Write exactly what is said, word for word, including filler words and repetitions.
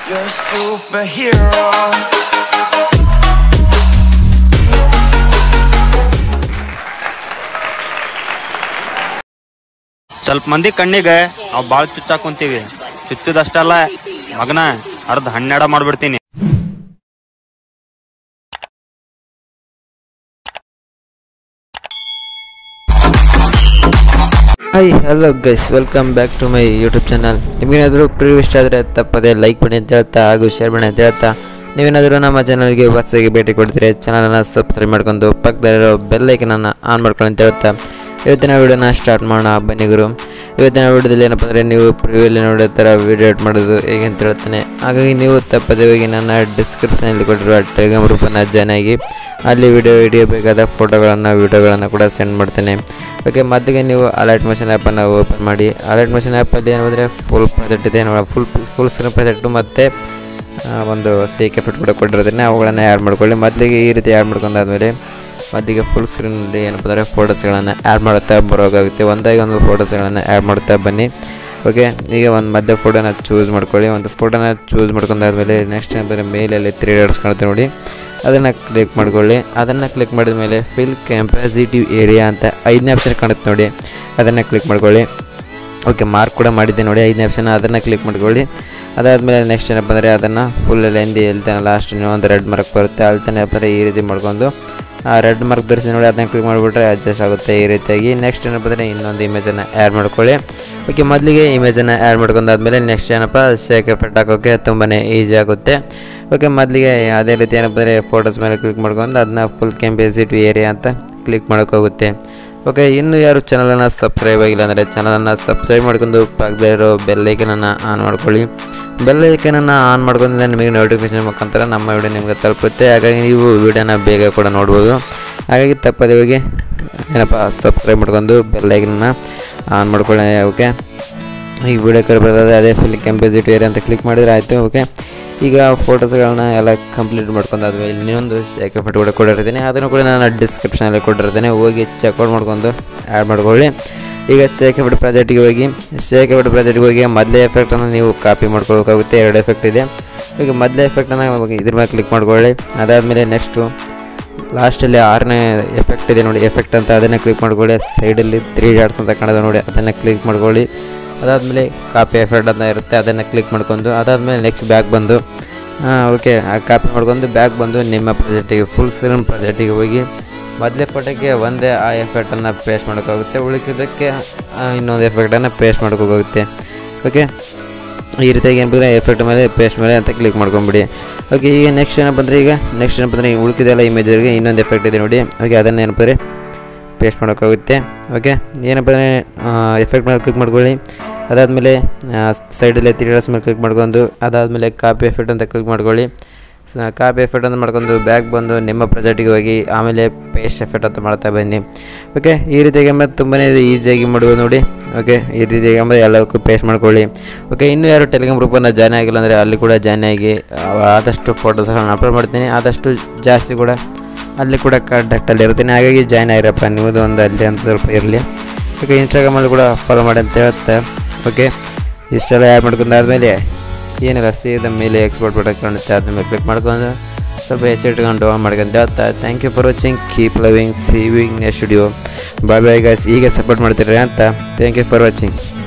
You're a superhero. ಸ್ವಲ್ಪ ಮಂದಿ ಕಣ್ಣಿಗೆ ನಾವು ಬಾಳ ಚುಚ್ಚಾಕೊಂತೀವಿ. ಚುಚ್ಚದಷ್ಟಲ್ಲ ಮಗನ ಅರ್ಧ ಹನ್ನೆರಡ ಮಾಡ್ಬಿಡ್ತೀನಿ. Hi hello guys, welcome back to my YouTube channel. ನಿಮಗೇನಾದರೂ ಪ್ರಿವ್ಯೂ ಇಷ್ಟ ಆದರೆ ತಪ್ಪದೆ ಲೈಕ್ ಮಾಡಿ ಅಂತ ಹೇಳ್ತಾ ಹಾಗೂ ಶೇರ್ ಮಾಡಿ ಅಂತ ಹೇಳ್ತಾ, ನೀವೇನಾದರೂ ನಮ್ಮ ಚಾನಲ್ಗೆ ಹೊಸದಾಗಿ ಭೇಟಿ ಕೊಡ್ತೀರಿ ಚಾನಲನ್ನು ಸಬ್ಸ್ಕ್ರೈಬ್ ಮಾಡ್ಕೊಂಡು ಪಕ್ಕದಲ್ಲಿರೋ ಬೆಲ್ ಐಕನನ್ನು ಆನ್ ಮಾಡ್ಕೊಳ್ಳಿ ಅಂತ ಹೇಳ್ತಾ ಇವತ್ತಿನ ವೀಡಿಯೋನ ಸ್ಟಾರ್ಟ್ ಮಾಡೋಣ ಬನ್ನಿ ಗುರು. ಇವತ್ತಿನ ವೀಡಿಯೋದಲ್ಲಿ ಏನಪ್ಪ ಅಂದರೆ ನೀವು ಪ್ರಿವ್ಯೂಲಿ ನೋಡೋ ಥರ ವೀಡಿಯೋ ಎಡಿಟ್ ಮಾಡೋದು ಹೇಗೆ ಅಂತ ಹೇಳ್ತಾನೆ. ಹಾಗಾಗಿ ನೀವು ತಪ್ಪದೇ ಹೋಗಿ ನನ್ನ ಡಿಸ್ಕ್ರಿಪ್ಷನಲ್ಲಿ ಕೊಟ್ಟಿರುವ ಟೆಲಿಗ್ರಾಮ್ ಗ್ರೂಪನ್ನು ಜಾಯ್ನ್ ಆಗಿ ಅಲ್ಲಿ ವಿಡಿಯೋ ಹಿಡಿಯಬೇಕಾದ ಫೋಟೋಗಳನ್ನು ವೀಡಿಯೋಗಳನ್ನು ಕೂಡ ಸೆಂಡ್ ಮಾಡ್ತೇನೆ. ಓಕೆ, ಮೊದಲಿಗೆ ನೀವು ಅಲೈಟ್ ಮೋಷನ್ ಆ್ಯಪನ್ನು ಓಪನ್ ಮಾಡಿ. ಅಲೈಟ್ ಮೋಷನ್ ಆ್ಯಪಲ್ಲಿ ಏನಂದರೆ ಫುಲ್ ಪ್ರಾಜೆಕ್ಟ್ ಇದೆ ನೋಡಿ, ಫುಲ್ ಫುಲ್ ಸ್ಕ್ರೀನ್ ಪ್ರಾಜೆಕ್ಟು ಮತ್ತು ಒಂದು ಸೇಕ್ ಎಫೆಕ್ಟ್ ಕೂಡ ಕೊಟ್ಟಿರೋದನ್ನ ಅವುಗಳನ್ನು ಆ್ಯಡ್ ಮಾಡ್ಕೊಳ್ಳಿ. ಮೊದಲಿಗೆ ಈ ರೀತಿ ಆ್ಯಡ್ ಮಾಡ್ಕೊಂಡಾದ್ಮೇಲೆ ಮೊದಲಿಗೆ ಫುಲ್ ಸ್ಕ್ರೀನಲ್ಲಿ ಏನಪ್ಪ ಅಂದರೆ ಫೋಟೋಸ್ಗಳನ್ನು ಆ್ಯಡ್ ಮಾಡುತ್ತಾ ಬರೋಕ್ಕಾಗುತ್ತೆ. ಒಂದಾಗಿ ಒಂದು ಫೋಟೋಸ್ಗಳನ್ನು ಆ್ಯಡ್ ಮಾಡುತ್ತಾ ಬನ್ನಿ. ಓಕೆ, ಈಗ ಒಂದು ಮಧ್ಯ ಫೋಟೋನ ಚೂಸ್ ಮಾಡ್ಕೊಳ್ಳಿ. ಒಂದು ಫೋಟೋನ ಚೂಸ್ ಮಾಡ್ಕೊಂಡಾದ್ಮೇಲೆ ನೆಕ್ಸ್ಟ್ ಏನಂದರೆ ಮೇಲಲ್ಲಿ ತ್ರೀ ಡಾಟ್ಸ್ ಕಾಣುತ್ತೆ ನೋಡಿ, ಅದನ್ನು ಕ್ಲಿಕ್ ಮಾಡ್ಕೊಳ್ಳಿ. ಅದನ್ನು ಕ್ಲಿಕ್ ಮಾಡಿದ ಮೇಲೆ ಫಿಲ್ ಕೆಪಾಸಿಟಿವ್ ಏರಿಯಾ ಅಂತ ಐದನೇ ಆಪ್ಷನ್ ಕಾಣುತ್ತೆ ನೋಡಿ, ಅದನ್ನು ಕ್ಲಿಕ್ ಮಾಡ್ಕೊಳ್ಳಿ. ಓಕೆ, ಮಾರ್ಕ್ ಕೂಡ ಮಾಡಿದ್ದೆ ನೋಡಿ ಐದನೇ ಆಪ್ಷನ್, ಅದನ್ನು ಕ್ಲಿಕ್ ಮಾಡ್ಕೊಳ್ಳಿ. ಅದಾದಮೇಲೆ ನೆಕ್ಸ್ಟ್ ಏನಪ್ಪ ಅಂದರೆ ಅದನ್ನು ಫುಲ್ ಲೆಂದಿ ಎಲ್ತಾನೆ ಲಾಸ್ಟ್ ಒಂದು ರೆಡ್ ಮಾರ್ಕ್ ಬರುತ್ತೆ, ಅಲ್ತಾನೆ ಏನಪ್ಪ ಅಂದರೆ ಈ ರೀತಿ ಮಾಡ್ಕೊಂಡು ಆ ರೆಡ್ ಮಾರ್ಕ್ ಧರಿಸಿ ನೋಡಿ, ಅದನ್ನ ಕ್ಲಿಕ್ ಮಾಡಿಬಿಟ್ರೆ ಅಡ್ಜಸ್ಟ್ ಆಗುತ್ತೆ ಈ ರೀತಿಯಾಗಿ. ನೆಕ್ಸ್ಟ್ ಏನಪ್ಪ ಅಂದರೆ ಇನ್ನೊಂದು ಇಮೇಜನ್ನು ಆ್ಯಡ್ ಮಾಡ್ಕೊಳ್ಳಿ. ಓಕೆ, ಮೊದಲಿಗೆ ಇಮೇಜನ್ನು ಆ್ಯಡ್ ಮಾಡ್ಕೊಂಡಾದ್ಮೇಲೆ ನೆಕ್ಸ್ಟ್ ಏನಪ್ಪ ಶೇಕ್ ಎಫೆಕ್ಟ್ ಹಾಕೋಕ್ಕೆ ತುಂಬಾ ಈಸಿ ಆಗುತ್ತೆ. ಓಕೆ, ಮೊದಲಿಗೆ ಅದೇ ರೀತಿ ಏನಪ್ಪ ಅಂದರೆ ಫೋಟೋಸ್ ಮೇಲೆ ಕ್ಲಿಕ್ ಮಾಡ್ಕೊಂಡು ಅದನ್ನ ಫುಲ್ ಕೆಪಾಸಿಟಿ ಏರಿಯಾ ಅಂತ ಕ್ಲಿಕ್ ಮಾಡೋಕ್ಕಾಗುತ್ತೆ. ಓಕೆ, ಇನ್ನೂ ಯಾರು ಚಾನಲನ್ನು ಸಬ್ಸ್ಕ್ರೈಬ್ ಆಗಿಲ್ಲ ಅಂದರೆ ಚಾನಲನ್ನು ಸಬ್ಸ್ಕ್ರೈಬ್ ಮಾಡ್ಕೊಂಡು ಪಕ್ಕದಲ್ಲಿರೋ ಬೆಲ್ಲೈಕನನ್ನು ಆನ್ ಮಾಡ್ಕೊಳ್ಳಿ. ಬೆಲ್ಲೈಕನನ್ನು ಆನ್ ಮಾಡ್ಕೊಂಡ್ರೆ ನಿಮಗೆ ನೋಟಿಫಿಕೇಶನ್ ಮುಖಾಂತರ ನಮ್ಮ ವಿಡಿಯೋ ನಿಮಗೆ ತಲುಪುತ್ತೆ. ಹಾಗಾಗಿ ನೀವು ವಿಡಿಯೋನ ಬೇಗ ಕೂಡ ನೋಡ್ಬೋದು. ಹಾಗಾಗಿ ತಪ್ಪದೇ ಹೋಗಿ ಏನಪ್ಪ ಸಬ್ಸ್ಕ್ರೈಬ್ ಮಾಡ್ಕೊಂಡು ಬೆಲ್ಲೈಕನನ್ನು ಆನ್ ಮಾಡ್ಕೊಳ್ಳಿ. ಓಕೆ, ಈಗ ವಿಡಿಯೋ ಕರೆ ಬರ್ತದೆ, ಅದೇ ಫುಲ್ ಕೆಪಾಸಿಟಿ ಏರಿಯಾ ಅಂತ ಕ್ಲಿಕ್ ಮಾಡಿದರೆ ಆಯಿತು. ಓಕೆ, ಈಗ ಫೋಟೋಸ್ಗಳನ್ನ ಎಲ್ಲ ಕಂಪ್ಲೀಟ್ ಮಾಡ್ಕೊಂಡಾದ್ಮೇಲೆ ಇನ್ನೊಂದು ಶೇಕ್ ಎಫೆಕ್ಟ್ ಕೂಡ ಕೊಟ್ಟಿರ್ತೀನಿ, ಅದನ್ನು ಕೂಡ ನಾನು ಡಿಸ್ಕ್ರಿಪ್ಷನಲ್ಲಿ ಕೊಟ್ಟಿರ್ತೀನಿ, ಹೋಗಿ ಚೆಕ್ಔಟ್ ಮಾಡ್ಕೊಂಡು ಆ್ಯಡ್ ಮಾಡ್ಕೊಳ್ಳಿ. ಈಗ ಶೇಕ್ ಎಫೆಕ್ಟ್ ಪ್ರಾಜೆಕ್ಟಿಗೆ ಹೋಗಿ ಶೇಕ್ ಎಫೆಕ್ಟ್ ಪ್ರಾಜೆಕ್ಟಿಗೆ ಹೋಗಿ ಮೊದಲೇ ಎಫೆಕ್ಟನ್ನು ನೀವು ಕಾಪಿ ಮಾಡ್ಕೊಳ್ಬೇಕಾಗುತ್ತೆ. ಎರಡು ಎಫೆಕ್ಟ್ ಇದೆ. ಈಗ ಮೊದಲೇ ಎಫೆಕ್ಟನ್ನು ಇದ್ರ ಮೇಲೆ ಕ್ಲಿಕ್ ಮಾಡ್ಕೊಳ್ಳಿ. ಅದಾದಮೇಲೆ ನೆಕ್ಸ್ಟು ಲಾಸ್ಟಲ್ಲಿ ಆರನೇ ಎಫೆಕ್ಟ್ ಇದೆ ನೋಡಿ, ಎಫೆಕ್ಟ್ ಅಂತ, ಅದನ್ನು ಕ್ಲಿಕ್ ಮಾಡ್ಕೊಳ್ಳಿ. ಸೈಡಲ್ಲಿ ತ್ರೀ ಡಾಟ್ಸ್ ಅಂತ ಕಾಣೋದು ನೋಡಿ, ಅದನ್ನು ಕ್ಲಿಕ್ ಮಾಡ್ಕೊಳ್ಳಿ. ಅದಾದಮೇಲೆ ಕಾಪಿ ಎಫೆಕ್ಟ್ ಅಂತ ಇರುತ್ತೆ, ಅದನ್ನು ಕ್ಲಿಕ್ ಮಾಡ್ಕೊಂಡು ಅದಾದಮೇಲೆ ನೆಕ್ಸ್ಟ್ ಬ್ಯಾಕ್ ಬಂದು ಓಕೆ ಆ ಕಾಪಿ ಮಾಡ್ಕೊಂಡು ಬ್ಯಾಕ್ ಬಂದು ನಿಮ್ಮ ಪ್ರಾಜೆಕ್ಟಿಗೆ ಫುಲ್ ಸ್ಕ್ರೀನ್ ಪ್ರಾಜೆಕ್ಟಿಗೆ ಹೋಗಿ ಮೊದಲೇ ಫೋಟೋಕ್ಕೆ ಒಂದೇ ಆ ಎಫೆಕ್ಟನ್ನು ಪೇಸ್ಟ್ ಮಾಡೋಕ್ಕಾಗುತ್ತೆ, ಉಳಿದಕ್ಕೆ ಇನ್ನೊಂದು ಎಫೆಕ್ಟನ್ನು ಪೇಸ್ಟ್ ಮಾಡೋಕ್ಕಾಗುತ್ತೆ. ಓಕೆ, ಈ ರೀತಿಯಾಗಿ ಏನು ಬಂದರೆ ಎಫೆಕ್ಟ್ ಮೇಲೆ ಪೇಸ್ಟ್ ಮೇಲೆ ಅಂತ ಕ್ಲಿಕ್ ಮಾಡ್ಕೊಂಬಿಡಿ. ಓಕೆ, ಈಗ ನೆಕ್ಸ್ಟ್ ಏನಪ್ಪ ಅಂದರೆ ಈಗ ನೆಕ್ಸ್ಟ್ ಏನಪ್ಪ ಅಂದರೆ ಉಳಿದಿದೆಲ್ಲ ಇಮೇಜ್ಗೆ ಇನ್ನೊಂದು ಎಫೆಕ್ಟ್ ಇದೆ ನೋಡಿ. ಓಕೆ, ಅದನ್ನು ಏನಪ್ಪ ಅಂದರೆ ಪೇಸ್ಟ್ ಮಾಡೋಕ್ಕಾಗುತ್ತೆ. ಓಕೆ, ಏನಪ್ಪ ಅಂದರೆ ಎಫೆಕ್ಟ್ ಮೇಲೆ ಕ್ಲಿಕ್ ಮಾಡ್ಕೊಳ್ಳಿ. ಅದಾದಮೇಲೆ ಸೈಡಲ್ಲಿ ತ್ರೀ ಡಾಟ್ಸ್ ಮೇಲೆ ಕ್ಲಿಕ್ ಮಾಡ್ಕೊಂಡು ಅದಾದಮೇಲೆ ಕಾಪಿ ಎಫೆಕ್ಟ್ ಅಂತ ಕ್ಲಿಕ್ ಮಾಡ್ಕೊಳ್ಳಿ. ಕಾಪಿ ಎಫೆಕ್ಟ್ ಅಂತ ಮಾಡ್ಕೊಂಡು ಬ್ಯಾಕ್ ಬಂದು ನಿಮ್ಮ ಪ್ರಾಜೆಕ್ಟಿಗೆ ಹೋಗಿ ಆಮೇಲೆ ಪೇಸ್ಟ್ ಎಫೆಕ್ಟ್ ಅಂತ ಮಾಡ್ತಾ ಬನ್ನಿ. ಓಕೆ, ಈ ರೀತಿಯಾಗಿ ಅಂಬ ತುಂಬಾ ಈಸಿಯಾಗಿ ಮಾಡ್ಬೋದು ನೋಡಿ. ಓಕೆ, ಈ ರೀತಿಯಾಗಿ ಅಂಬ ಎಲ್ಲಕ್ಕೂ ಪೇಸ್ಟ್ ಮಾಡ್ಕೊಳ್ಳಿ. ಓಕೆ, ಇನ್ನೂ ಯಾರು ಟೆಲಿಗ್ರಾಮ್ ಗ್ರೂಪನ್ನು ಜಾಯ್ನ್ ಆಗಿಲ್ಲ ಅಂದರೆ ಅಲ್ಲಿ ಕೂಡ ಜಾಯ್ನ್ ಆಗಿ ಆದಷ್ಟು ಫೋಟೋಸ್ಗಳನ್ನು ಅಪ್ಲೋಡ್ ಮಾಡ್ತೀನಿ, ಆದಷ್ಟು ಜಾಸ್ತಿ ಕೂಡ ಅಲ್ಲಿ ಕೂಡ ಕಾಂಟ್ಯಾಕ್ಟಲ್ಲಿ ಇರ್ತೀನಿ. ಹಾಗಾಗಿ ಜಾಯ್ನ್ ಆಗಿರಪ್ಪ, ನಿಮ್ಮದು ಒಂದು ಅಲ್ಲಿ ಅಂತ ಸ್ವಲ್ಪ ಇರಲಿ. ಓಕೆ, ಇನ್ಸ್ಟಾಗ್ರಾಮಲ್ಲಿ ಕೂಡ ಫಾಲೋ ಮಾಡಿ ಅಂತ ಹೇಳುತ್ತೆ. ಓಕೆ, ಇಷ್ಟೆಲ್ಲ ಆ್ಯಡ್ ಮಾಡ್ಕೊಂಡಾದ್ಮೇಲೆ ಏನಿಲ್ಲ, ಸೀದಾ ಮೇಲೆ ಎಕ್ಸ್ಪೋರ್ಟ್ ಬಟನ್ ಕಾಣುತ್ತೆ, ಅದ್ರ ಮೇಲೆ ಕ್ಲಿಕ್ ಮಾಡ್ಕೊಂಡು ಸ್ವಲ್ಪ ಎಸ್ ಇಟ್ಕೊಂಡು ಡೌನ್ ಮಾಡ್ಕೊಂತ ಹೇಳ್ತಾ thank you for watching, keep loving, see you in next video, bye bye guys. ಹೀಗೆ ಸಪೋರ್ಟ್ ಮಾಡ್ತೀರಿ ಅಂತ ಥ್ಯಾಂಕ್ ಯು ಫಾರ್ ವಾಚಿಂಗ್.